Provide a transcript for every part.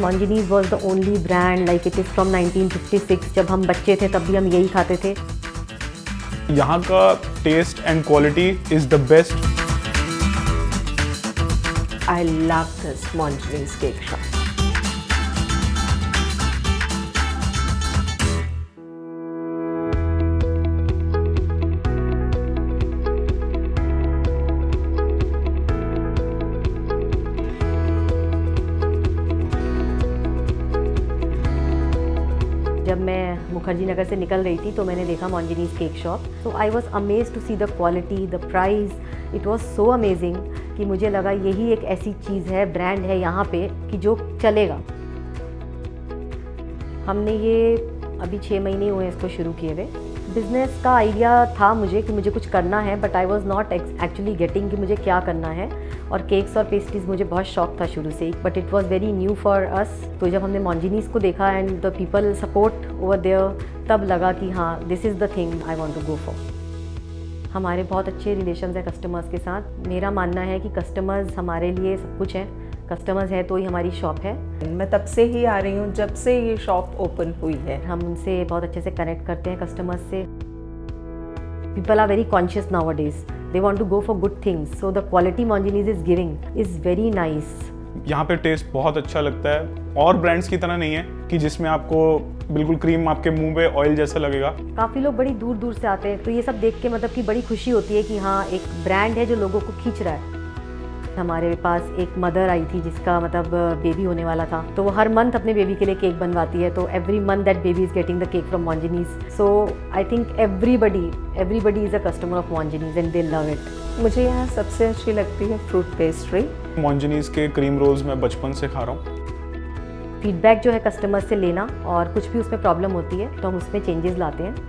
Mongenees was the only brand, like it is from 1956. जब हम बच्चे थे तब भी हम यही खाते थे. यहाँ का taste and quality is the best. I love this Mongenees cake shop. जब मैं मुखर्जी नगर से निकल रही थी तो मैंने देखा Mongenees cake shop. So I was amazed to see the quality, the price. It was so amazing कि मुझे लगा यही एक ऐसी चीज़ है, ब्रांड है यहाँ पे कि जो चलेगा. हमने ये अभी 6 महीने हुए इसको शुरू किए हुए. बिज़नेस का आइडिया था मुझे कि मुझे कुछ करना है, but I was not actually getting कि मुझे क्या करना है. और केक्स और पेस्ट्रीज़ मुझे बहुत शौक था शुरू से ही, but it was very new for us. तो जब हमने Mongenees को देखा and the people support over there, तब लगा कि हाँ, this is the thing I want to go for. हमारे बहुत अच्छे रिलेशंस हैं कस्टमर्स के साथ. मेरा मानना है कि कस्टमर्स हमारे लिए सब कुछ हैं. कस्टमर्स है तो ही हमारी शॉप है. मैं तब से ही आ रही हूँ जब से ये शॉप ओपन हुई है. हम उनसे बहुत अच्छे से कनेक्ट करते हैं कस्टमर्स से. People are very conscious nowadays. They want to go for good things, so the quality Mongenees is giving is very nice. यहाँ पे टेस्ट बहुत अच्छा लगता है. और ब्रांड्स की तरह नहीं है कि जिसमें आपको बिल्कुल क्रीम आपके मुंह पे ऑयल जैसा लगेगा. काफ़ी लोग बड़ी दूर दूर से आते हैं, तो ये सब देख के मतलब कि बड़ी खुशी होती है कि हाँ, एक ब्रांड है जो लोगों को खींच रहा है. हमारे पास एक मदर आई थी जिसका मतलब बेबी होने वाला था, तो वो हर मंथ अपने बेबी के लिए केक बनवाती है. तो every month that baby is getting the cake from Mongenees. So I think everybody is a customer of Mongenees and they love it. मुझे यहाँ सबसे अच्छी लगती है फ्रूट पेस्ट्री. Mongenees के क्रीम रोल्स मैं बचपन से खा रहा हूँ. फीडबैक जो है कस्टमर से लेना, और कुछ भी उसमें प्रॉब्लम होती है तो हम उसमें चेंजेस लाते हैं.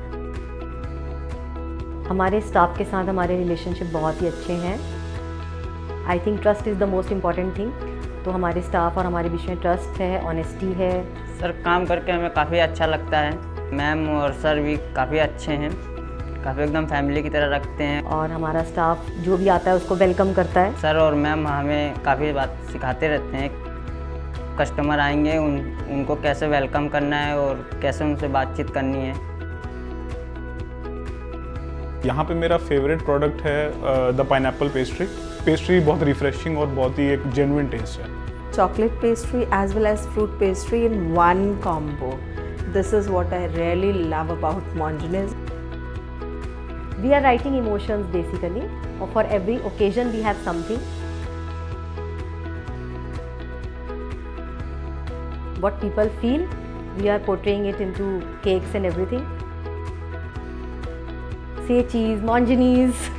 हमारे स्टाफ के साथ हमारे रिलेशनशिप बहुत ही अच्छे हैं. I think trust is the most important thing. तो हमारे स्टाफ और हमारे बीच में ट्रस्ट है, ऑनेस्टी है. सर, काम करके हमें काफ़ी अच्छा लगता है. मैम और सर भी काफ़ी अच्छे हैं, काफ़ी एकदम फैमिली की तरह रखते हैं. और हमारा स्टाफ जो भी आता है उसको वेलकम करता है. सर और मैम हमें काफ़ी बात सिखाते रहते हैं. कस्टमर आएंगे उनको कैसे वेलकम करना है और कैसे उनसे बातचीत करनी है. यहाँ पे मेरा फेवरेट प्रोडक्ट है द पाइनएप्पल पेस्ट्री. पेस्ट्री बहुत रिफ्रेशिंग और बहुत ही एक जेन्युइन टेस्ट है. Chocolate pastry as well as fruit pastry in one combo. This is what I really love about Mongenees. We are writing emotions basically, or for every occasion we have something. What people feel, we are portraying it into cakes and everything. Say cheese, Mongenees.